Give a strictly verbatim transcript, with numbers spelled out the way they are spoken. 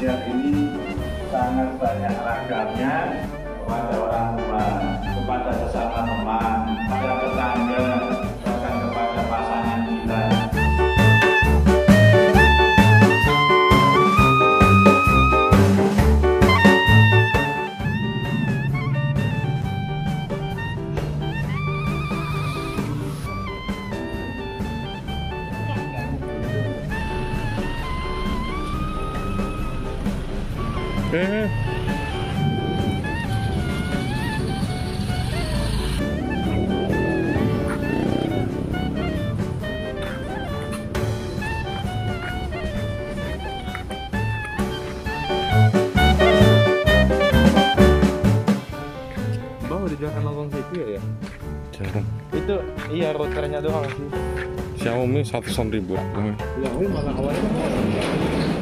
melihat ini sangat banyak ragamnya kepada orang tua, kepada sesama teman, kepada tetangga, bahkan kepada pasangan kita. Eh. Bang udah jalan langsung situ ya? Jarang. Itu iya routernya doang sih. Xiaomi seratus ribu. Ya, malah awalnya